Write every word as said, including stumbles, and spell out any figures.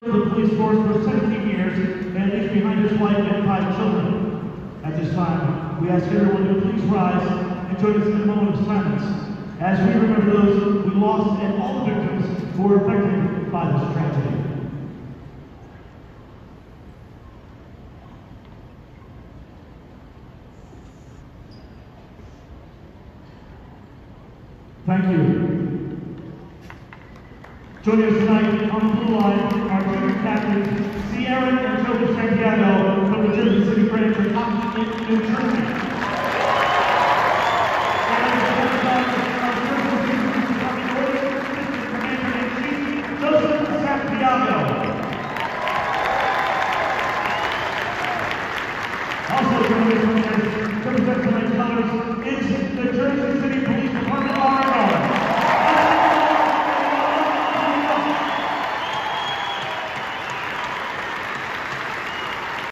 the police force for seventeen years and leaves behind his wife and five children. At this time, we ask everyone to please rise and join us in a moment of silence as we remember those we lost and all the victims who were affected by this tragedy. Thank you. Joining us tonight on the blue line are junior captains Sierra and Joey Santiago from the Jersey City branch of Hockey in New Jersey. And our first Commander-in-Chief, Joseph Santiago. Also joining us